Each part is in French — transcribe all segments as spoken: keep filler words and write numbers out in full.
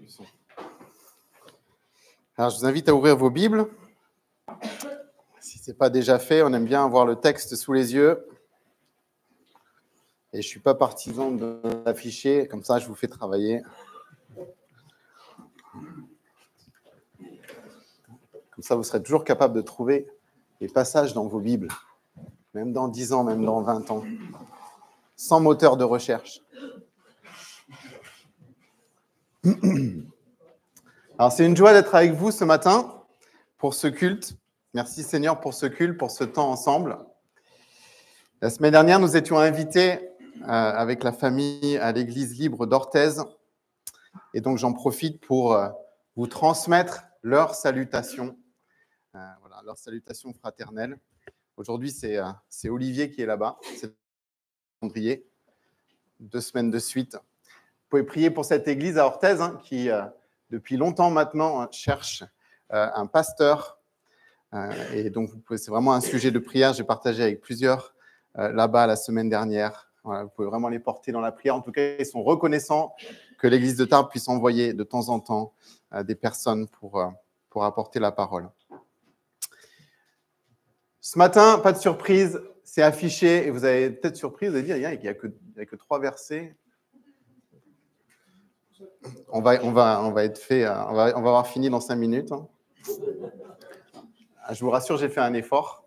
son. Alors, je vous invite à ouvrir vos Bibles. Si ce n'est pas déjà fait, on aime bien avoir le texte sous les yeux. Et je ne suis pas partisan de l'afficher, comme ça je vous fais travailler. Comme ça, vous serez toujours capable de trouver les passages dans vos Bibles, même dans dix ans, même dans vingt ans, sans moteur de recherche. Alors, c'est une joie d'être avec vous ce matin pour ce culte. Merci Seigneur pour ce culte, pour ce temps ensemble. La semaine dernière, nous étions invités euh, avec la famille à l'église libre d'Orthez. Et donc, j'en profite pour euh, vous transmettre leurs salutations, euh, voilà, leurs salutations fraternelles. Aujourd'hui, c'est, euh, c'est Olivier qui est là-bas. C'est calendrier, deux semaines de suite. Vous pouvez prier pour cette église à Orthez hein, qui, euh, depuis longtemps maintenant, cherche euh, un pasteur. Euh, et donc, vous pouvez, c'est vraiment un sujet de prière. J'ai partagé avec plusieurs euh, là-bas la semaine dernière. Voilà, vous pouvez vraiment les porter dans la prière. En tout cas, ils sont reconnaissants que l'église de Tarbes puisse envoyer de temps en temps euh, des personnes pour, euh, pour apporter la parole. Ce matin, pas de surprise, c'est affiché. Et vous avez peut-être surpris, vous allez dire, il n'y a, a, a que trois versets. On va, on va, on va être fait, on va, on va avoir fini dans cinq minutes. Je vous rassure, j'ai fait un effort.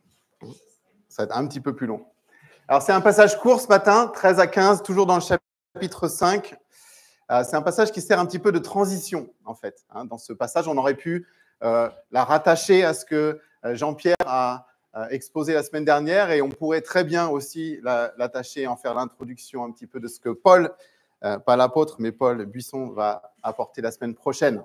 Ça va être un petit peu plus long. Alors, c'est un passage court ce matin, treize à quinze, toujours dans le chapitre cinq. C'est un passage qui sert un petit peu de transition, en fait. Dans ce passage, on aurait pu euh, la rattacher à ce que Jean-Pierre a exposé la semaine dernière et on pourrait très bien aussi l'attacher et en faire l'introduction un petit peu de ce que Paul, euh, pas l'apôtre, mais Paul Buisson va apporter la semaine prochaine.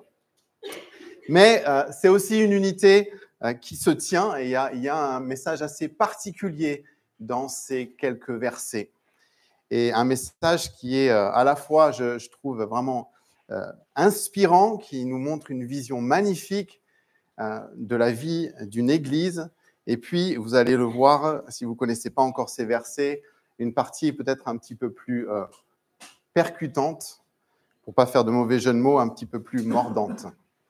Mais euh, c'est aussi une unité euh, qui se tient et il y a, il y a un message assez particulier dans ces quelques versets. Et un message qui est euh, à la fois, je, je trouve, vraiment euh, inspirant, qui nous montre une vision magnifique euh, de la vie d'une église. Et puis, vous allez le voir, si vous ne connaissez pas encore ces versets, une partie peut-être un petit peu plus euh, percutante, pour ne pas faire de mauvais jeu de mots, un petit peu plus mordante.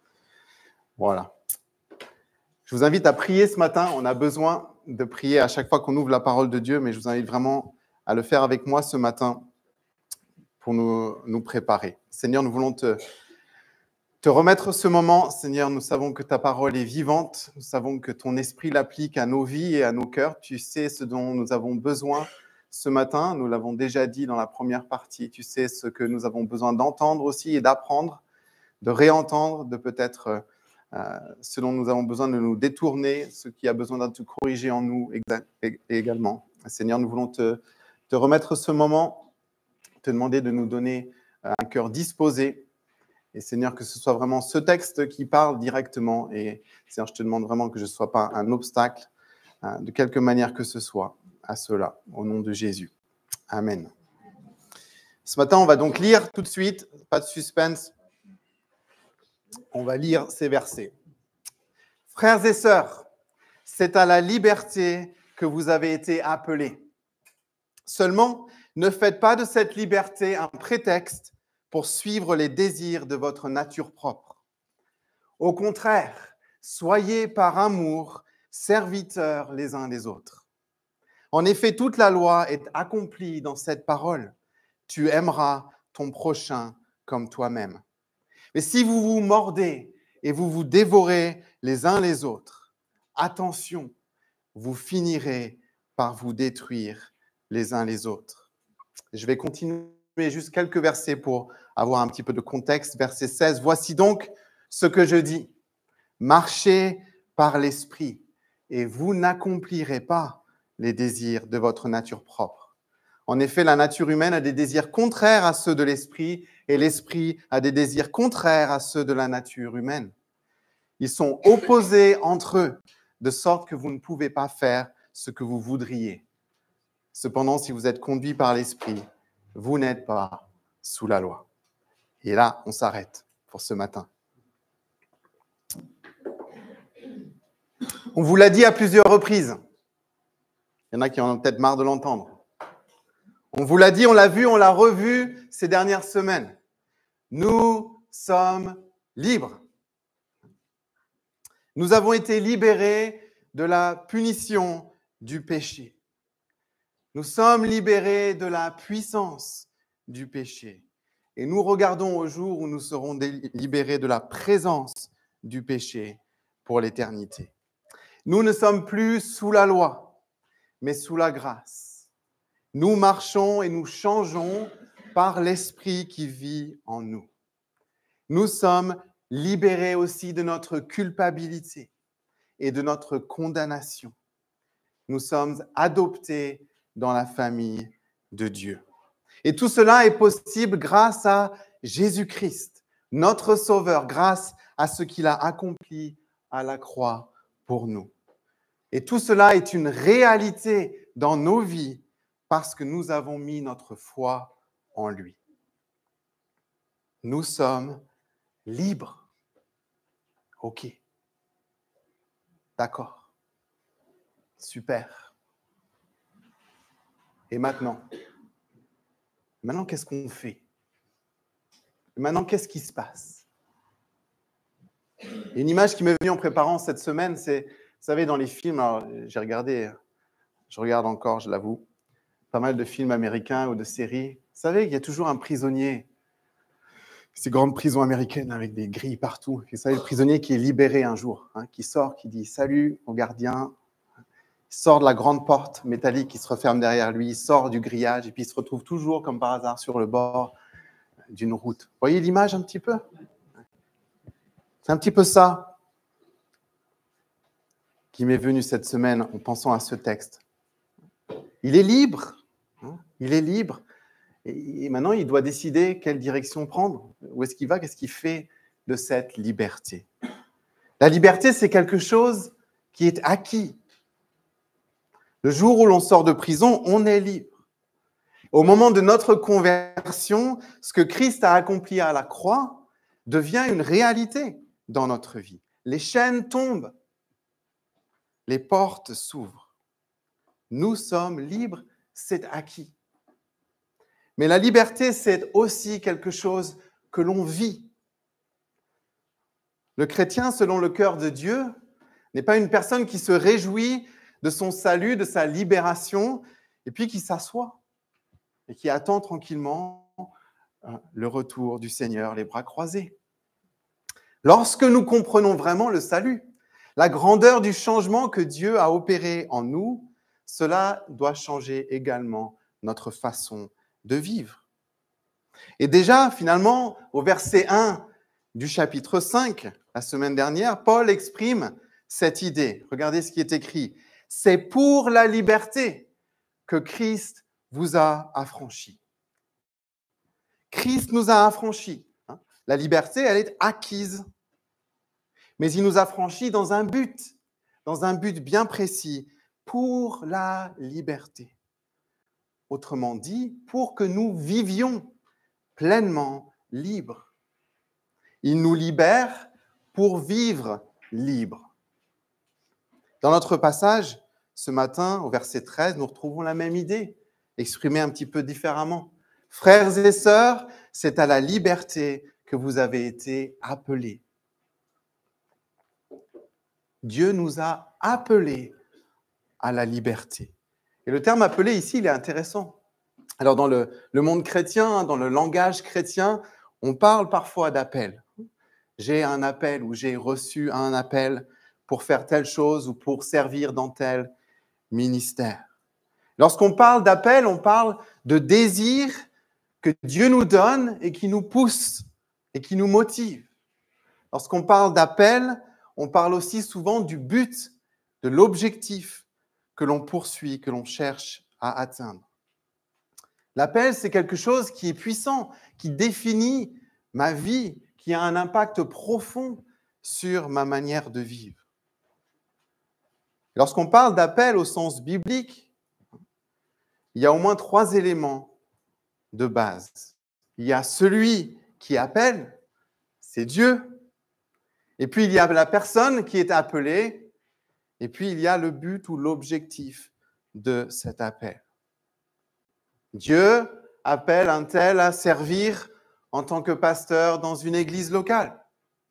Voilà. Je vous invite à prier ce matin. On a besoin de prier à chaque fois qu'on ouvre la parole de Dieu, mais je vous invite vraiment à le faire avec moi ce matin pour nous, nous préparer. Seigneur, nous voulons te, te remettre ce moment. Seigneur, nous savons que ta parole est vivante. Nous savons que ton esprit l'applique à nos vies et à nos cœurs. Tu sais ce dont nous avons besoin ce matin. Nous l'avons déjà dit dans la première partie. Tu sais ce que nous avons besoin d'entendre aussi et d'apprendre, de réentendre, de peut-être... Euh, ce dont nous avons besoin de nous détourner, ce qui a besoin d'être corrigé en nous également. Seigneur, nous voulons te, te remettre ce moment, te demander de nous donner un cœur disposé. Et Seigneur, que ce soit vraiment ce texte qui parle directement. Et Seigneur, je te demande vraiment que je ne sois pas un obstacle, hein, de quelque manière que ce soit, à cela, au nom de Jésus. Amen. Ce matin, on va donc lire tout de suite, pas de suspense. On va lire ces versets. Frères et sœurs, c'est à la liberté que vous avez été appelés. Seulement, ne faites pas de cette liberté un prétexte pour suivre les désirs de votre nature propre. Au contraire, soyez par amour serviteurs les uns des autres. En effet, toute la loi est accomplie dans cette parole. Tu aimeras ton prochain comme toi-même. Mais si vous vous mordez et vous vous dévorez les uns les autres, attention, vous finirez par vous détruire les uns les autres. Je vais continuer juste quelques versets pour avoir un petit peu de contexte. Verset seize, voici donc ce que je dis. Marchez par l'esprit et vous n'accomplirez pas les désirs de votre nature propre. En effet, la nature humaine a des désirs contraires à ceux de l'esprit et l'esprit a des désirs contraires à ceux de la nature humaine. Ils sont opposés entre eux, de sorte que vous ne pouvez pas faire ce que vous voudriez. Cependant, si vous êtes conduits par l'esprit, vous n'êtes pas sous la loi. Et là, on s'arrête pour ce matin. On vous l'a dit à plusieurs reprises. Il y en a qui en ont peut-être marre de l'entendre. On vous l'a dit, on l'a vu, on l'a revu ces dernières semaines. Nous sommes libres. Nous avons été libérés de la punition du péché. Nous sommes libérés de la puissance du péché. Et nous regardons au jour où nous serons libérés de la présence du péché pour l'éternité. Nous ne sommes plus sous la loi, mais sous la grâce. Nous marchons et nous changeons par l'Esprit qui vit en nous. Nous sommes libérés aussi de notre culpabilité et de notre condamnation. Nous sommes adoptés dans la famille de Dieu. Et tout cela est possible grâce à Jésus-Christ, notre Sauveur, grâce à ce qu'il a accompli à la croix pour nous. Et tout cela est une réalité dans nos vies parce que nous avons mis notre foi en lui. Nous sommes libres. OK. D'accord. Super. Et maintenant? Maintenant, qu'est-ce qu'on fait? Et maintenant, qu'est-ce qui se passe? Et une image qui m'est venue en préparant cette semaine, c'est, vous savez, dans les films, alors j'ai regardé, je regarde encore, je l'avoue, pas mal de films américains ou de séries. Vous savez qu'il y a toujours un prisonnier, ces grandes prisons américaines avec des grilles partout. Vous savez, le prisonnier qui est libéré un jour, hein, qui sort, qui dit « Salut au gardien ». Il sort de la grande porte métallique qui se referme derrière lui, il sort du grillage et puis il se retrouve toujours, comme par hasard, sur le bord d'une route. Vous voyez l'image un petit peu? C'est un petit peu ça qui m'est venu cette semaine en pensant à ce texte. Il est libre, hein, il est libre, et maintenant il doit décider quelle direction prendre, où est-ce qu'il va, qu'est-ce qu'il fait de cette liberté. La liberté, c'est quelque chose qui est acquis. Le jour où l'on sort de prison, on est libre. Au moment de notre conversion, ce que Christ a accompli à la croix devient une réalité dans notre vie. Les chaînes tombent, les portes s'ouvrent. Nous sommes libres, c'est acquis. Mais la liberté, c'est aussi quelque chose que l'on vit. Le chrétien, selon le cœur de Dieu, n'est pas une personne qui se réjouit de son salut, de sa libération, et puis qui s'assoit et qui attend tranquillement le retour du Seigneur, les bras croisés. Lorsque nous comprenons vraiment le salut, la grandeur du changement que Dieu a opéré en nous, cela doit changer également notre façon de vivre. Et déjà, finalement, au verset un du chapitre cinq, la semaine dernière, Paul exprime cette idée. Regardez ce qui est écrit. C'est pour la liberté que Christ vous a affranchis. Christ nous a affranchis. La liberté, elle est acquise. Mais il nous a affranchis dans un but, dans un but bien précis, pour la liberté. Autrement dit, pour que nous vivions pleinement libres. Il nous libère pour vivre libres. Dans notre passage, ce matin, au verset treize, nous retrouvons la même idée, exprimée un petit peu différemment. Frères et sœurs, c'est à la liberté que vous avez été appelés. Dieu nous a appelés à la liberté. Et le terme appelé ici, il est intéressant. Alors, dans le, le monde chrétien, dans le langage chrétien, on parle parfois d'appel. J'ai un appel ou j'ai reçu un appel pour faire telle chose ou pour servir dans tel ministère. Lorsqu'on parle d'appel, on parle de désir que Dieu nous donne et qui nous pousse et qui nous motive. Lorsqu'on parle d'appel, on parle aussi souvent du but, de l'objectif que l'on poursuit, que l'on cherche à atteindre. L'appel, c'est quelque chose qui est puissant, qui définit ma vie, qui a un impact profond sur ma manière de vivre. Lorsqu'on parle d'appel au sens biblique, il y a au moins trois éléments de base. Il y a celui qui appelle, c'est Dieu. Et puis, il y a la personne qui est appelée. Et puis, il y a le but ou l'objectif de cet appel. Dieu appelle un tel à servir en tant que pasteur dans une église locale.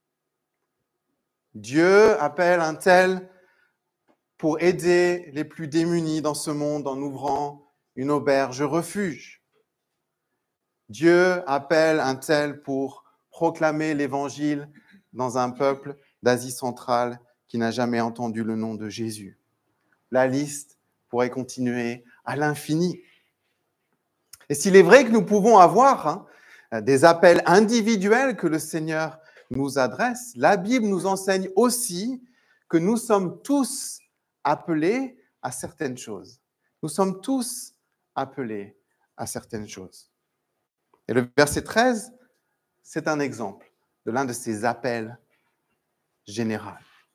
Dieu appelle un tel pour aider les plus démunis dans ce monde en ouvrant une auberge refuge. Dieu appelle un tel pour proclamer l'évangile dans un peuple d'Asie centrale qui n'a jamais entendu le nom de Jésus. La liste pourrait continuer à l'infini. Et s'il est vrai que nous pouvons avoir hein, des appels individuels que le Seigneur nous adresse, la Bible nous enseigne aussi que nous sommes tous appelés à certaines choses. Nous sommes tous appelés à certaines choses. Et le verset treize, c'est un exemple de l'un de ces appels généraux.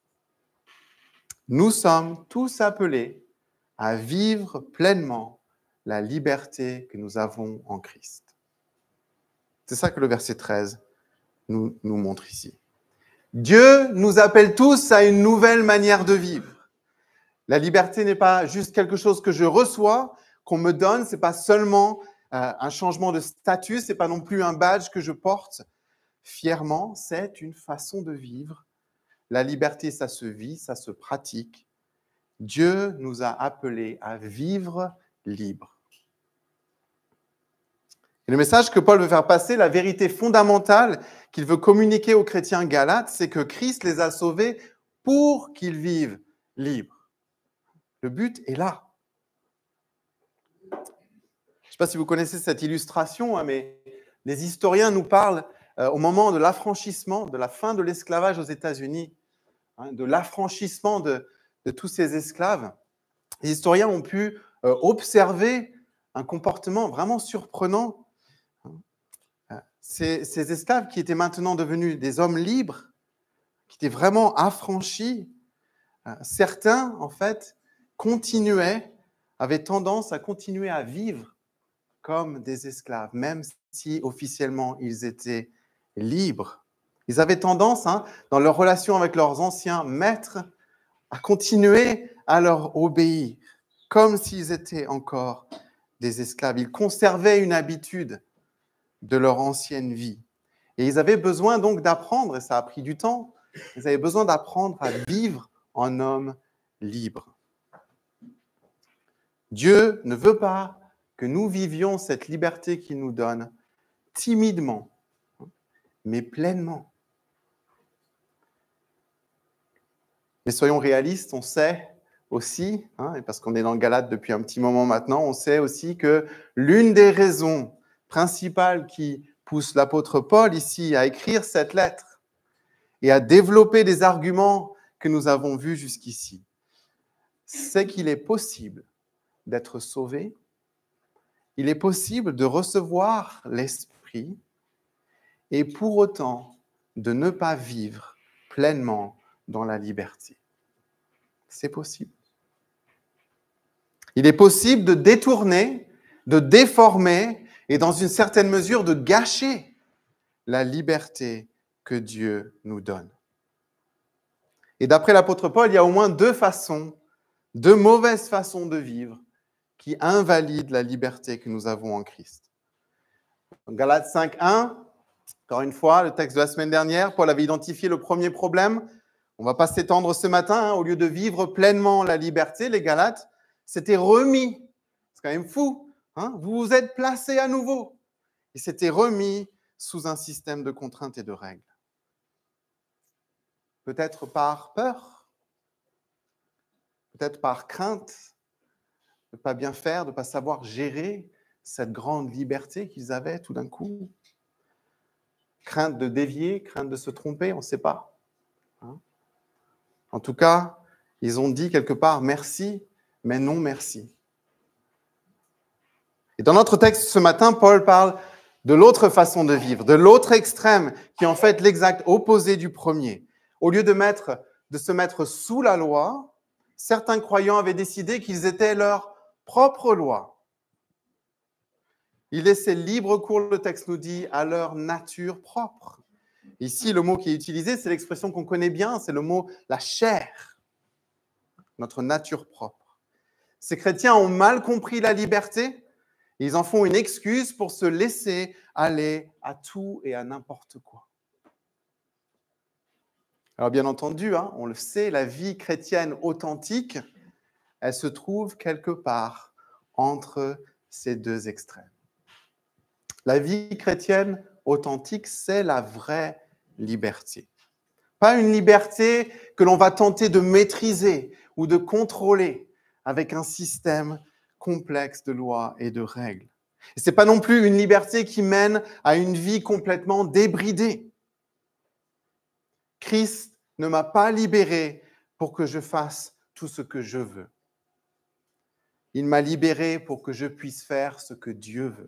Nous sommes tous appelés à vivre pleinement la liberté que nous avons en Christ. C'est ça que le verset treize nous, nous montre ici. Dieu nous appelle tous à une nouvelle manière de vivre. La liberté n'est pas juste quelque chose que je reçois, qu'on me donne, ce n'est pas seulement euh, un changement de statut, ce n'est pas non plus un badge que je porte fièrement, c'est une façon de vivre. La liberté, ça se vit, ça se pratique. Dieu nous a appelés à vivre libres. Et le message que Paul veut faire passer, la vérité fondamentale qu'il veut communiquer aux chrétiens galates, c'est que Christ les a sauvés pour qu'ils vivent libres. Le but est là. Je ne sais pas si vous connaissez cette illustration, hein, mais les historiens nous parlent euh, au moment de l'affranchissement, de la fin de l'esclavage aux États-Unis, hein, de l'affranchissement de, de tous ces esclaves. Les historiens ont pu euh, observer un comportement vraiment surprenant. Ces, ces esclaves qui étaient maintenant devenus des hommes libres, qui étaient vraiment affranchis, euh, certains, en fait, continuaient, avaient tendance à continuer à vivre comme des esclaves, même si officiellement ils étaient libres. Ils avaient tendance, hein, dans leur relation avec leurs anciens maîtres, à continuer à leur obéir, comme s'ils étaient encore des esclaves. Ils conservaient une habitude de leur ancienne vie. Et ils avaient besoin donc d'apprendre, et ça a pris du temps, ils avaient besoin d'apprendre à vivre en homme libre. Dieu ne veut pas que nous vivions cette liberté qu'il nous donne timidement, mais pleinement. Mais soyons réalistes, on sait aussi, hein, et parce qu'on est dans le Galate depuis un petit moment maintenant, on sait aussi que l'une des raisons principale qui pousse l'apôtre Paul ici à écrire cette lettre et à développer des arguments que nous avons vus jusqu'ici, c'est qu'il est possible d'être sauvé, il est possible de recevoir l'Esprit et pour autant de ne pas vivre pleinement dans la liberté. C'est possible. Il est possible de détourner, de déformer et dans une certaine mesure de gâcher la liberté que Dieu nous donne. Et d'après l'apôtre Paul, il y a au moins deux façons, deux mauvaises façons de vivre qui invalident la liberté que nous avons en Christ. Galates cinq, un, encore une fois, le texte de la semaine dernière, Paul avait identifié le premier problème. On ne va pas s'étendre ce matin, hein, au lieu de vivre pleinement la liberté, les Galates s'étaient remis. C'est quand même fou. Hein, vous vous êtes placés à nouveau. Ils s'étaient remis sous un système de contraintes et de règles. Peut-être par peur, peut-être par crainte de ne pas bien faire, de ne pas savoir gérer cette grande liberté qu'ils avaient tout d'un coup. Crainte de dévier, crainte de se tromper, on ne sait pas. Hein, en tout cas, ils ont dit quelque part merci, mais non merci. Et dans notre texte ce matin, Paul parle de l'autre façon de vivre, de l'autre extrême, qui est en fait l'exact opposé du premier. Au lieu de, mettre, de se mettre sous la loi, certains croyants avaient décidé qu'ils étaient leur propre loi. Ils laissaient libre cours, le texte nous dit, à leur nature propre. Ici, le mot qui est utilisé, c'est l'expression qu'on connaît bien, c'est le mot « la chair », notre nature propre. Ces chrétiens ont mal compris la liberté Ils en font une excuse pour se laisser aller à tout et à n'importe quoi. Alors bien entendu, hein, on le sait, la vie chrétienne authentique, elle se trouve quelque part entre ces deux extrêmes. La vie chrétienne authentique, c'est la vraie liberté. Pas une liberté que l'on va tenter de maîtriser ou de contrôler avec un système complexe de lois et de règles. Et ce n'est pas non plus une liberté qui mène à une vie complètement débridée. Christ ne m'a pas libéré pour que je fasse tout ce que je veux. Il m'a libéré pour que je puisse faire ce que Dieu veut.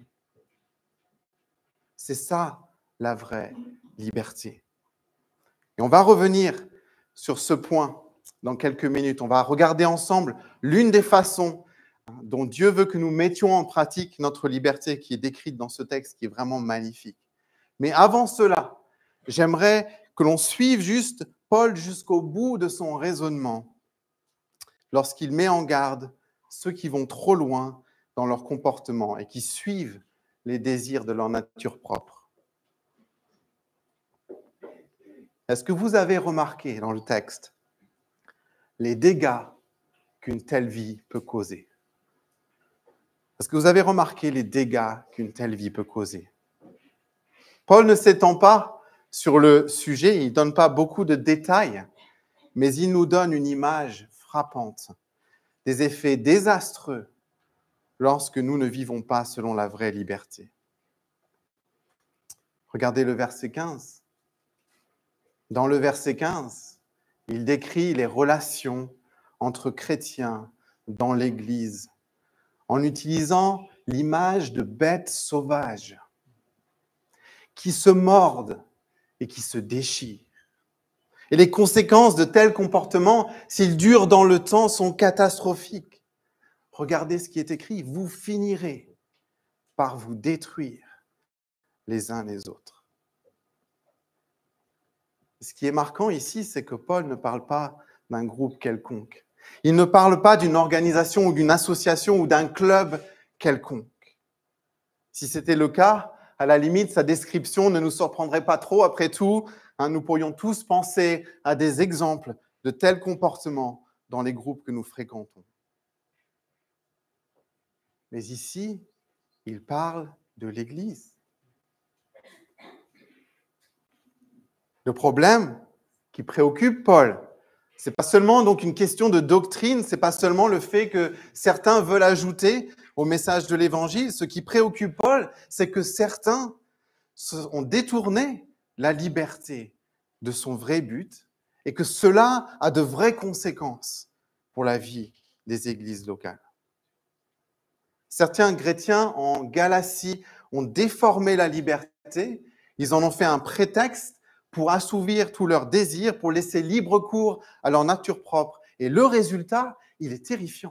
C'est ça, la vraie liberté. Et on va revenir sur ce point dans quelques minutes. On va regarder ensemble l'une des façons dont Dieu veut que nous mettions en pratique notre liberté qui est décrite dans ce texte qui est vraiment magnifique. Mais avant cela, j'aimerais que l'on suive juste Paul jusqu'au bout de son raisonnement lorsqu'il met en garde ceux qui vont trop loin dans leur comportement et qui suivent les désirs de leur nature propre. Est-ce que vous avez remarqué dans le texte les dégâts qu'une telle vie peut causer? Est-ce que vous avez remarqué les dégâts qu'une telle vie peut causer? Paul ne s'étend pas sur le sujet, il ne donne pas beaucoup de détails, mais il nous donne une image frappante des effets désastreux lorsque nous ne vivons pas selon la vraie liberté. Regardez le verset quinze. Dans le verset quinze, il décrit les relations entre chrétiens dans l'Église en utilisant l'image de bêtes sauvages qui se mordent et qui se déchirent. Et les conséquences de tels comportements, s'ils durent dans le temps, sont catastrophiques. Regardez ce qui est écrit, vous finirez par vous détruire les uns les autres. Ce qui est marquant ici, c'est que Paul ne parle pas d'un groupe quelconque. Il ne parle pas d'une organisation ou d'une association ou d'un club quelconque. Si c'était le cas, à la limite, sa description ne nous surprendrait pas trop. Après tout, hein, nous pourrions tous penser à des exemples de tels comportements dans les groupes que nous fréquentons. Mais ici, il parle de l'Église. Le problème qui préoccupe Paul, ce n'est pas seulement donc une question de doctrine, ce n'est pas seulement le fait que certains veulent ajouter au message de l'Évangile. Ce qui préoccupe Paul, c'est que certains ont détourné la liberté de son vrai but et que cela a de vraies conséquences pour la vie des églises locales. Certains chrétiens en Galatie ont déformé la liberté, ils en ont fait un prétexte pour assouvir tous leurs désirs, pour laisser libre cours à leur nature propre. Et le résultat, il est terrifiant.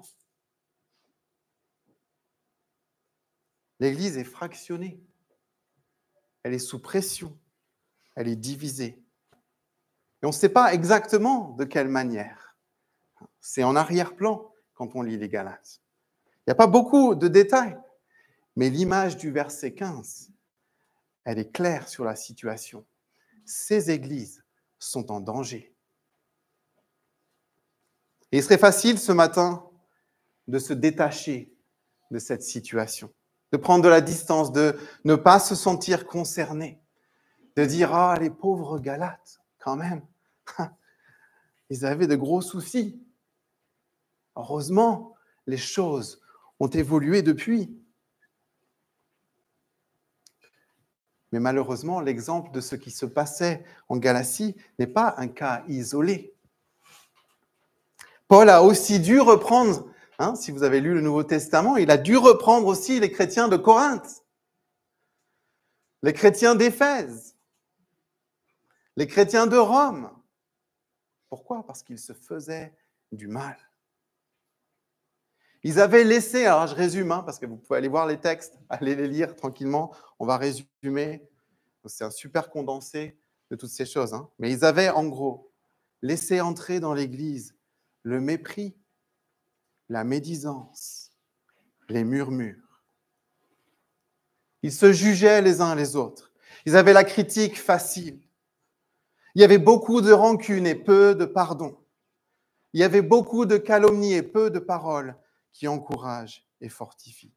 L'Église est fractionnée. Elle est sous pression. Elle est divisée. Et on ne sait pas exactement de quelle manière. C'est en arrière-plan quand on lit les Galates. Il n'y a pas beaucoup de détails, mais l'image du verset quinze, elle est claire sur la situation. Ces églises sont en danger. Et il serait facile ce matin de se détacher de cette situation, de prendre de la distance, de ne pas se sentir concerné, de dire « Ah, les pauvres Galates, quand même, ils avaient de gros soucis. Heureusement, les choses ont évolué depuis. » Mais malheureusement, l'exemple de ce qui se passait en Galatie n'est pas un cas isolé. Paul a aussi dû reprendre, hein, si vous avez lu le Nouveau Testament, il a dû reprendre aussi les chrétiens de Corinthe, les chrétiens d'Éphèse, les chrétiens de Rome. Pourquoi? Parce qu'ils se faisaient du mal. Ils avaient laissé, alors je résume, hein, parce que vous pouvez aller voir les textes, aller les lire tranquillement, on va résumer. C'est un super condensé de toutes ces choses. Hein. Mais ils avaient en gros laissé entrer dans l'Église le mépris, la médisance, les murmures. Ils se jugeaient les uns les autres. Ils avaient la critique facile. Il y avait beaucoup de rancune et peu de pardon. Il y avait beaucoup de calomnies et peu de paroles qui encouragent et fortifient.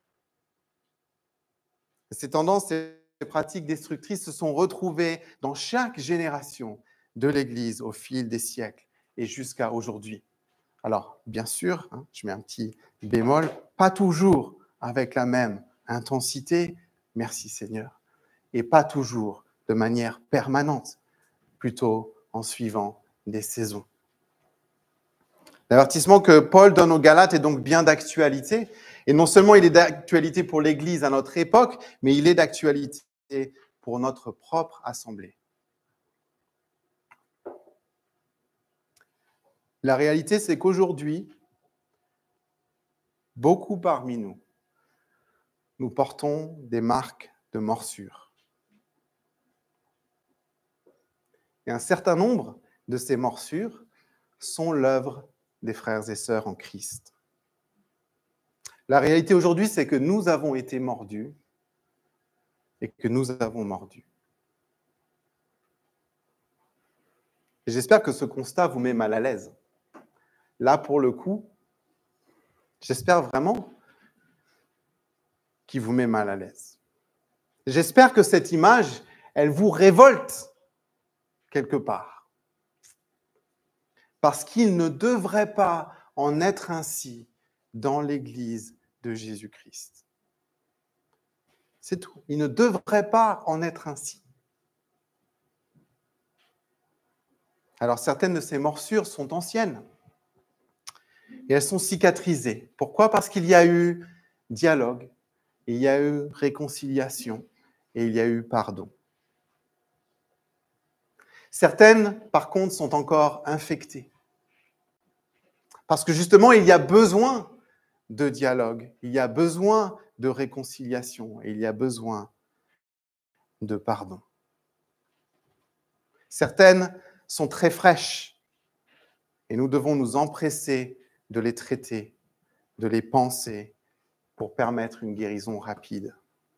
Ces tendances et ces pratiques destructrices se sont retrouvées dans chaque génération de l'Église au fil des siècles et jusqu'à aujourd'hui. Alors, bien sûr, hein, je mets un petit bémol, pas toujours avec la même intensité, merci Seigneur, et pas toujours de manière permanente, plutôt en suivant des saisons. L'avertissement que Paul donne aux Galates est donc bien d'actualité. Et non seulement il est d'actualité pour l'Église à notre époque, mais il est d'actualité pour notre propre assemblée. La réalité, c'est qu'aujourd'hui, beaucoup parmi nous, nous portons des marques de morsure. Et un certain nombre de ces morsures sont l'œuvre des frères et sœurs en Christ. La réalité aujourd'hui, c'est que nous avons été mordus et que nous avons mordu. Et j'espère que ce constat vous met mal à l'aise. Là, pour le coup, j'espère vraiment qu'il vous met mal à l'aise. J'espère que cette image, elle vous révolte quelque part. Parce qu'il ne devrait pas en être ainsi dans l'Église de Jésus-Christ. C'est tout. Il ne devrait pas en être ainsi. Alors, certaines de ces morsures sont anciennes et elles sont cicatrisées. Pourquoi ? Parce qu'il y a eu dialogue, il y a eu réconciliation et il y a eu pardon. Certaines, par contre, sont encore infectées. Parce que justement, il y a besoin de dialogue, il y a besoin de réconciliation et il y a besoin de pardon. Certaines sont très fraîches et nous devons nous empresser de les traiter, de les penser pour permettre une guérison rapide.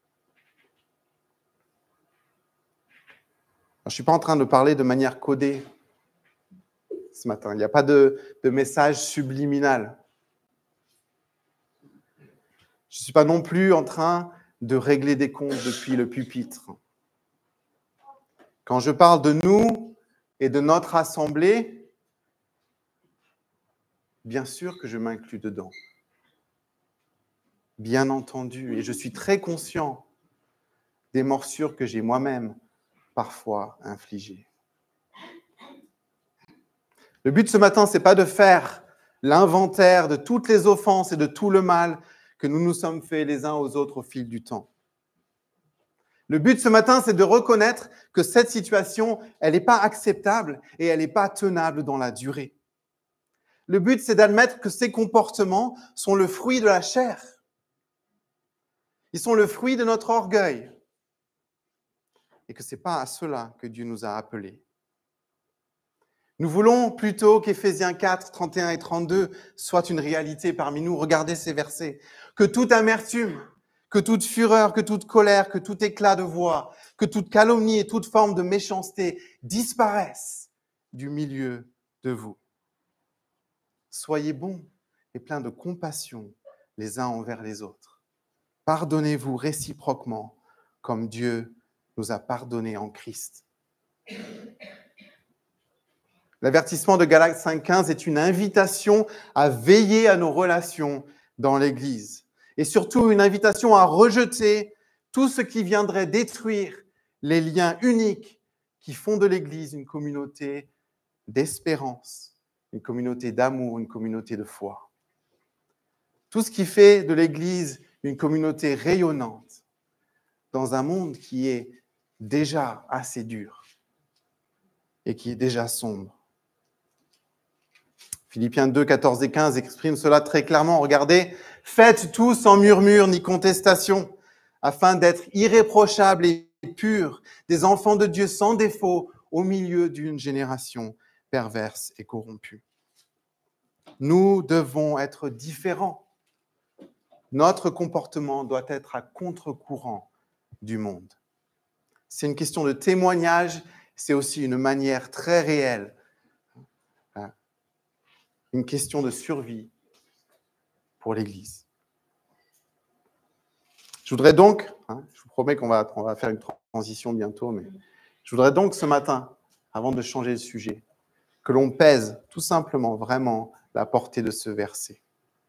Je ne suis pas en train de parler de manière codée ce matin. Il n'y a pas de, de message subliminal. Je ne suis pas non plus en train de régler des comptes depuis le pupitre. Quand je parle de nous et de notre assemblée, bien sûr que je m'inclus dedans. Bien entendu. Et je suis très conscient des morsures que j'ai moi-même parfois infligées. Le but ce matin, ce n'est pas de faire l'inventaire de toutes les offenses et de tout le mal que nous nous sommes faits les uns aux autres au fil du temps. Le but ce matin, c'est de reconnaître que cette situation, elle n'est pas acceptable et elle n'est pas tenable dans la durée. Le but, c'est d'admettre que ces comportements sont le fruit de la chair. Ils sont le fruit de notre orgueil. Et que ce n'est pas à cela que Dieu nous a appelés. Nous voulons plutôt qu'Éphésiens quatre, trente et un et trente-deux soient une réalité parmi nous. Regardez ces versets. Que toute amertume, que toute fureur, que toute colère, que tout éclat de voix, que toute calomnie et toute forme de méchanceté disparaissent du milieu de vous. Soyez bons et pleins de compassion les uns envers les autres. Pardonnez-vous réciproquement comme Dieu nous a pardonné en Christ. L'avertissement de Galates cinq quinze est une invitation à veiller à nos relations dans l'Église et surtout une invitation à rejeter tout ce qui viendrait détruire les liens uniques qui font de l'Église une communauté d'espérance, une communauté d'amour, une communauté de foi. Tout ce qui fait de l'Église une communauté rayonnante dans un monde qui est déjà assez dur et qui est déjà sombre. Philippiens deux, quatorze et quinze exprime cela très clairement. Regardez, faites tout sans murmure ni contestation, afin d'être irréprochables et purs, des enfants de Dieu sans défaut, au milieu d'une génération perverse et corrompue. Nous devons être différents. Notre comportement doit être à contre-courant du monde. C'est une question de témoignage, c'est aussi une manière très réelle, hein, une question de survie pour l'Église. Je voudrais donc, hein, je vous promets qu'on va, on va faire une transition bientôt, mais je voudrais donc ce matin, avant de changer de sujet, que l'on pèse tout simplement, vraiment, la portée de ce verset.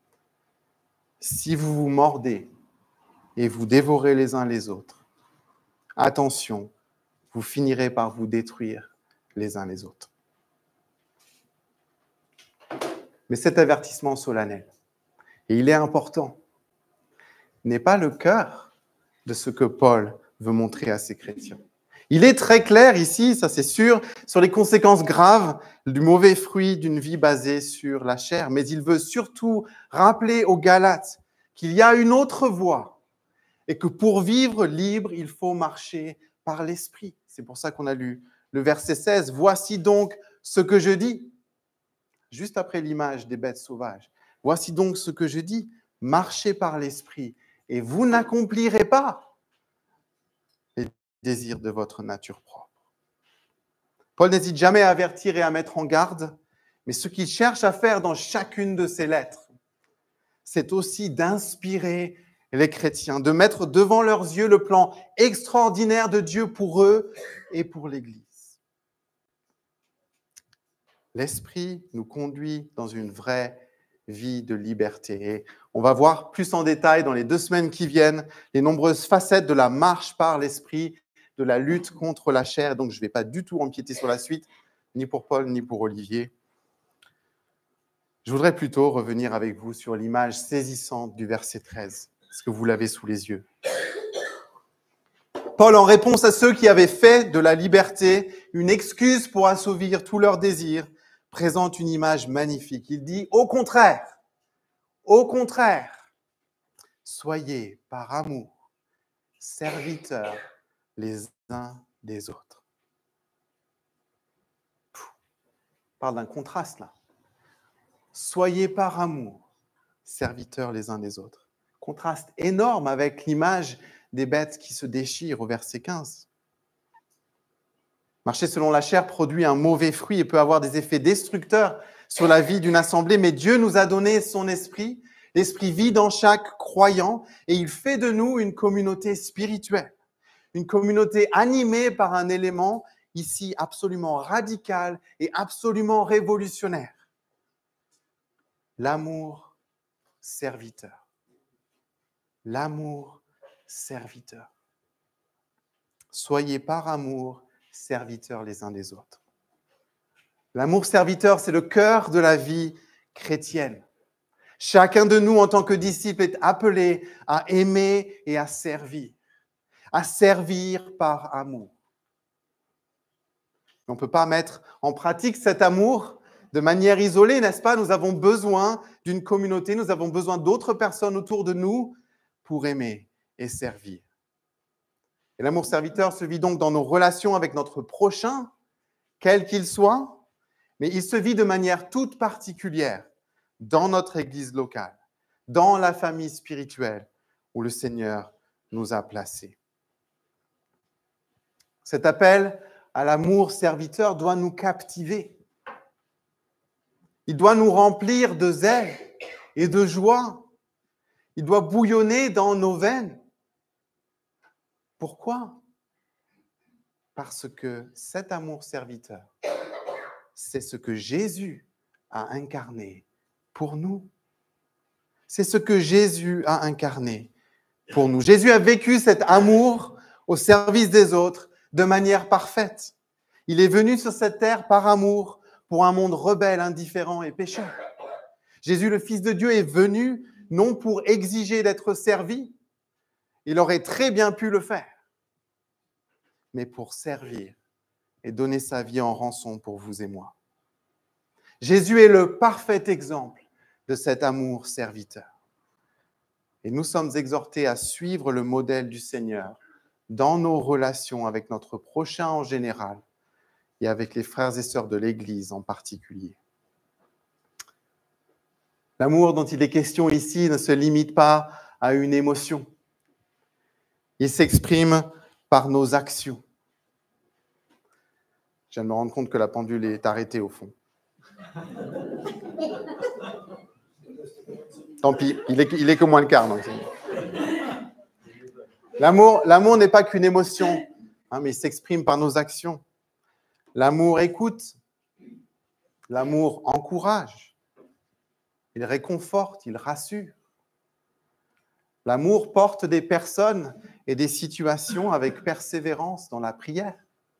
Si vous vous mordez et vous dévorez les uns les autres, attention, vous finirez par vous détruire les uns les autres. Mais cet avertissement solennel, et il est important, n'est pas le cœur de ce que Paul veut montrer à ses chrétiens. Il est très clair ici, ça c'est sûr, sur les conséquences graves du mauvais fruit d'une vie basée sur la chair, mais il veut surtout rappeler aux Galates qu'il y a une autre voie et que pour vivre libre, il faut marcher par l'esprit. C'est pour ça qu'on a lu le verset seize. « Voici donc ce que je dis », juste après l'image des bêtes sauvages. « Voici donc ce que je dis, marchez par l'esprit et vous n'accomplirez pas les désirs de votre nature propre. » Paul n'hésite jamais à avertir et à mettre en garde, mais ce qu'il cherche à faire dans chacune de ses lettres, c'est aussi d'inspirer les chrétiens, de mettre devant leurs yeux le plan extraordinaire de Dieu pour eux et pour l'Église. L'Esprit nous conduit dans une vraie vie de liberté. Et on va voir plus en détail dans les deux semaines qui viennent les nombreuses facettes de la marche par l'Esprit, de la lutte contre la chair. Donc, je ne vais pas du tout empiéter sur la suite, ni pour Paul, ni pour Olivier. Je voudrais plutôt revenir avec vous sur l'image saisissante du verset treize. Est-ce que vous l'avez sous les yeux? Paul, en réponse à ceux qui avaient fait de la liberté une excuse pour assouvir tous leurs désirs, présente une image magnifique. Il dit, au contraire, au contraire, soyez par amour serviteurs les uns des autres. On parle d'un contraste là. Soyez par amour serviteurs les uns des autres. Contraste énorme avec l'image des bêtes qui se déchirent au verset quinze. Marcher selon la chair produit un mauvais fruit et peut avoir des effets destructeurs sur la vie d'une assemblée, mais Dieu nous a donné son esprit. L'esprit vit dans chaque croyant et il fait de nous une communauté spirituelle, une communauté animée par un élément ici absolument radical et absolument révolutionnaire. L'amour serviteur. L'amour serviteur. Soyez par amour serviteurs les uns des autres. L'amour serviteur, c'est le cœur de la vie chrétienne. Chacun de nous, en tant que disciple, est appelé à aimer et à servir, à servir par amour. On ne peut pas mettre en pratique cet amour de manière isolée, n'est-ce pas? Nous avons besoin d'une communauté, nous avons besoin d'autres personnes autour de nous pour aimer et servir. Et l'amour serviteur se vit donc dans nos relations avec notre prochain, quel qu'il soit, mais il se vit de manière toute particulière dans notre église locale, dans la famille spirituelle où le Seigneur nous a placés. Cet appel à l'amour serviteur doit nous captiver. Il doit nous remplir de zèle et de joie. Il doit bouillonner dans nos veines. Pourquoi? Parce que cet amour serviteur, c'est ce que Jésus a incarné pour nous. C'est ce que Jésus a incarné pour nous. Jésus a vécu cet amour au service des autres de manière parfaite. Il est venu sur cette terre par amour pour un monde rebelle, indifférent et pécheur. Jésus, le Fils de Dieu, est venu non pour exiger d'être servi, il aurait très bien pu le faire, mais pour servir et donner sa vie en rançon pour vous et moi. Jésus est le parfait exemple de cet amour serviteur. Et nous sommes exhortés à suivre le modèle du Seigneur dans nos relations avec notre prochain en général et avec les frères et sœurs de l'Église en particulier. L'amour dont il est question ici ne se limite pas à une émotion. Il s'exprime par nos actions. Je viens de me rendre compte que la pendule est arrêtée au fond. Tant pis, il est, il est que moins le quart. Donc l'amour, l'amour n'est pas qu'une émotion, hein, mais il s'exprime par nos actions. L'amour écoute, l'amour encourage, il réconforte, il rassure. L'amour porte des personnes et des situations avec persévérance dans la prière.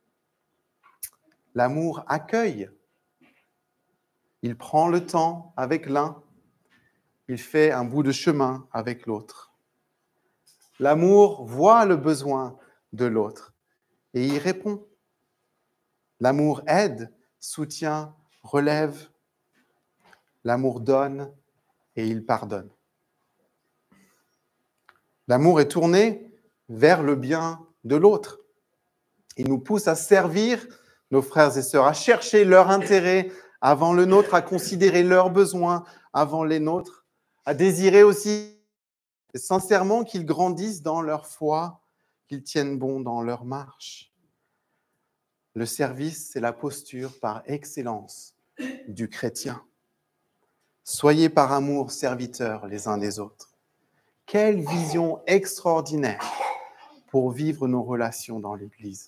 L'amour accueille. Il prend le temps avec l'un. Il fait un bout de chemin avec l'autre. L'amour voit le besoin de l'autre et y répond. L'amour aide, soutient, relève. L'amour donne et il pardonne. L'amour est tourné vers le bien de l'autre. Il nous pousse à servir nos frères et sœurs, à chercher leur intérêt avant le nôtre, à considérer leurs besoins avant les nôtres, à désirer aussi sincèrement qu'ils grandissent dans leur foi, qu'ils tiennent bon dans leur marche. Le service, c'est la posture par excellence du chrétien. Soyez par amour serviteurs les uns des autres. Quelle vision extraordinaire pour vivre nos relations dans l'Église.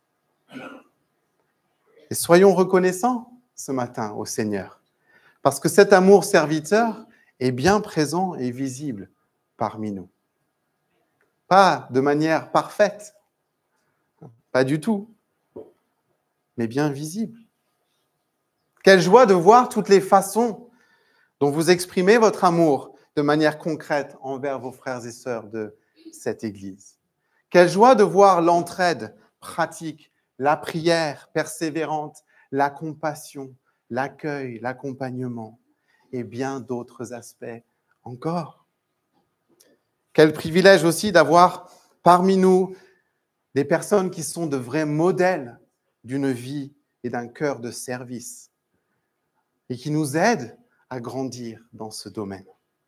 Et soyons reconnaissants ce matin au Seigneur, parce que cet amour serviteur est bien présent et visible parmi nous. Pas de manière parfaite, pas du tout, mais bien visible. Quelle joie de voir toutes les façons dont vous exprimez votre amour de manière concrète envers vos frères et sœurs de cette Église. Quelle joie de voir l'entraide pratique, la prière persévérante, la compassion, l'accueil, l'accompagnement et bien d'autres aspects encore. Quel privilège aussi d'avoir parmi nous des personnes qui sont de vrais modèles d'une vie et d'un cœur de service et qui nous aident à grandir dans ce domaine.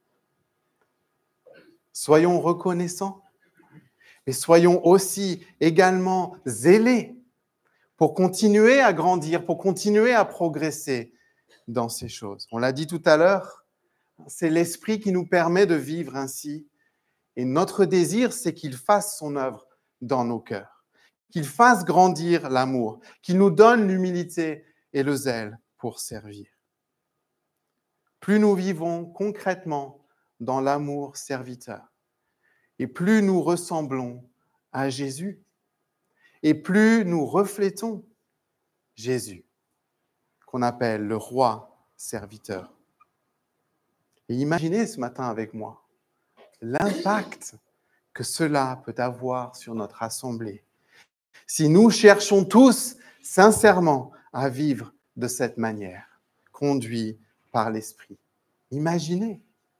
Soyons reconnaissants, mais soyons aussi également zélés pour continuer à grandir, pour continuer à progresser dans ces choses. On l'a dit tout à l'heure, c'est l'Esprit qui nous permet de vivre ainsi. Et notre désir, c'est qu'il fasse son œuvre dans nos cœurs, qu'il fasse grandir l'amour, qu'il nous donne l'humilité et le zèle pour servir. Plus nous vivons concrètement dans l'amour serviteur, et plus nous ressemblons à Jésus, et plus nous reflétons Jésus, qu'on appelle le roi serviteur. Et imaginez ce matin avec moi l'impact que cela peut avoir sur notre assemblée. Si nous cherchons tous sincèrement à vivre de cette manière, conduits par l'Esprit, imaginez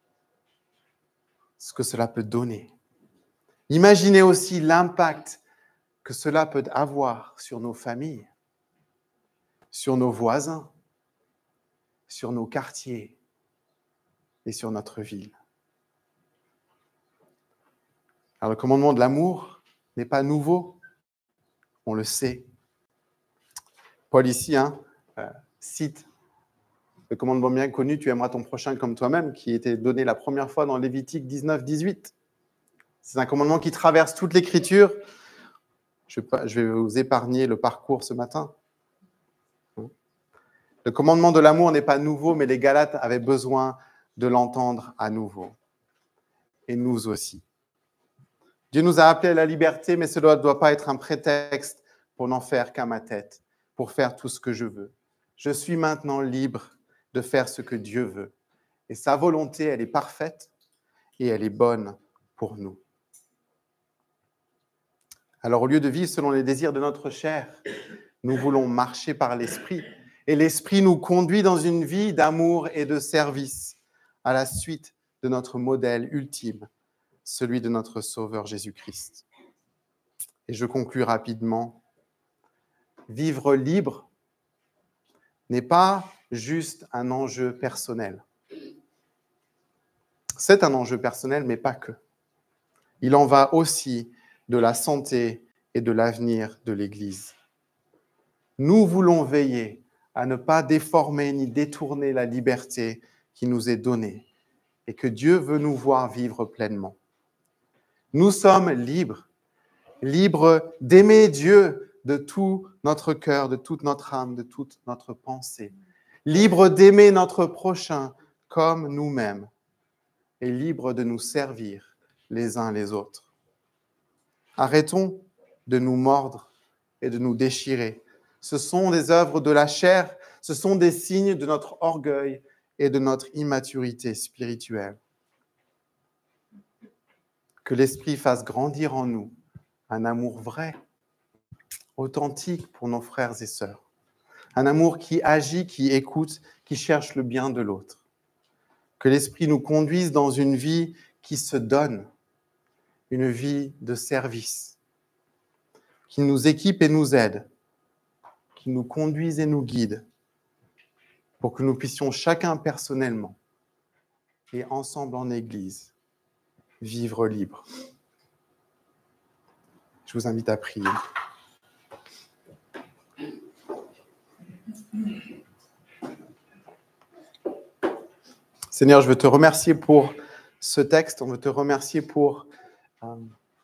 ce que cela peut donner. Imaginez aussi l'impact que cela peut avoir sur nos familles, sur nos voisins, sur nos quartiers et sur notre ville. Alors, le commandement de l'amour n'est pas nouveau, on le sait. Paul ici hein, euh, cite le commandement bien connu, tu aimeras ton prochain comme toi-même, qui était donné la première fois dans Lévitique dix-neuf dix-huit. C'est un commandement qui traverse toute l'Écriture. Je vais vous épargner le parcours ce matin. Le commandement de l'amour n'est pas nouveau, mais les Galates avaient besoin de l'entendre à nouveau. Et nous aussi. Dieu nous a appelés à la liberté, mais cela ne doit pas être un prétexte pour n'en faire qu'à ma tête, pour faire tout ce que je veux. Je suis maintenant libre de faire ce que Dieu veut. Et sa volonté, elle est parfaite et elle est bonne pour nous. Alors, au lieu de vivre selon les désirs de notre chair, nous voulons marcher par l'Esprit. Et l'Esprit nous conduit dans une vie d'amour et de service à la suite de notre modèle ultime, celui de notre Sauveur Jésus-Christ. Et je conclus rapidement. Vivre libre n'est pas juste un enjeu personnel. C'est un enjeu personnel, mais pas que. Il en va aussi de la santé et de l'avenir de l'Église. Nous voulons veiller à ne pas déformer ni détourner la liberté qui nous est donnée et que Dieu veut nous voir vivre pleinement. Nous sommes libres, libres d'aimer Dieu de tout notre cœur, de toute notre âme, de toute notre pensée, libres d'aimer notre prochain comme nous-mêmes et libres de nous servir les uns les autres. Arrêtons de nous mordre et de nous déchirer. Ce sont des œuvres de la chair, ce sont des signes de notre orgueil et de notre immaturité spirituelle. Que l'Esprit fasse grandir en nous un amour vrai, authentique pour nos frères et sœurs. Un amour qui agit, qui écoute, qui cherche le bien de l'autre. Que l'Esprit nous conduise dans une vie qui se donne, une vie de service, qui nous équipe et nous aide, qui nous conduise et nous guide, pour que nous puissions chacun personnellement et ensemble en Église vivre libre. Je vous invite à prier. Seigneur, je veux te remercier pour ce texte, on veut te remercier pour euh,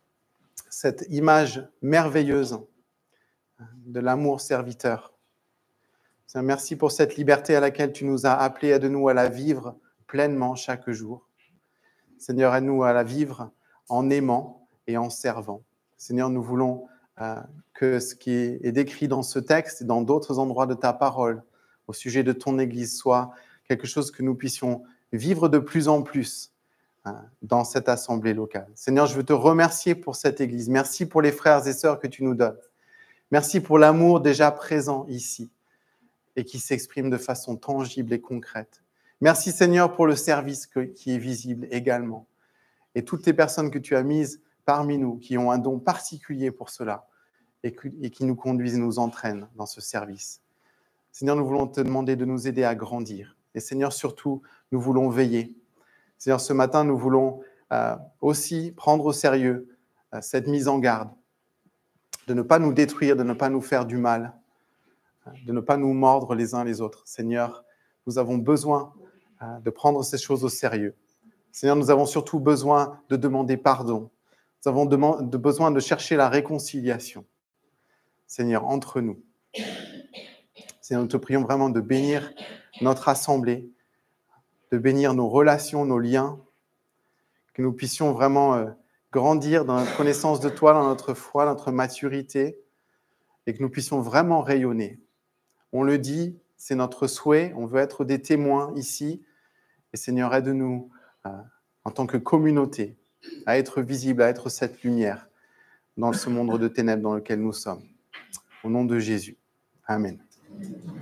cette image merveilleuse de l'amour serviteur. Seigneur, merci pour cette liberté à laquelle tu nous as appelés, aide-nous à la vivre pleinement chaque jour. Seigneur, aide-nous à la vivre en aimant et en servant. Seigneur, nous voulons euh, que ce qui est décrit dans ce texte et dans d'autres endroits de ta parole au sujet de ton Église soit quelque chose que nous puissions vivre de plus en plus hein, dans cette assemblée locale. Seigneur, je veux te remercier pour cette Église. Merci pour les frères et sœurs que tu nous donnes. Merci pour l'amour déjà présent ici et qui s'exprime de façon tangible et concrète. Merci Seigneur pour le service que, qui est visible également. Et toutes les personnes que tu as mises parmi nous, qui ont un don particulier pour cela et, que, et qui nous conduisent et nous entraînent dans ce service. Seigneur, nous voulons te demander de nous aider à grandir. Et Seigneur, surtout, nous voulons veiller. Seigneur, ce matin, nous voulons euh, aussi prendre au sérieux euh, cette mise en garde, de ne pas nous détruire, de ne pas nous faire du mal, de ne pas nous mordre les uns les autres. Seigneur, nous avons besoin euh, de prendre ces choses au sérieux. Seigneur, nous avons surtout besoin de demander pardon. Nous avons de besoin de chercher la réconciliation, Seigneur, entre nous. Seigneur, nous te prions vraiment de bénir notre assemblée, de bénir nos relations, nos liens, que nous puissions vraiment euh, grandir dans notre connaissance de toi, dans notre foi, notre maturité, et que nous puissions vraiment rayonner. On le dit, c'est notre souhait, on veut être des témoins ici, et Seigneur, aide-nous euh, en tant que communauté à être visible, à être cette lumière dans ce monde de ténèbres dans lequel nous sommes. Au nom de Jésus. Amen.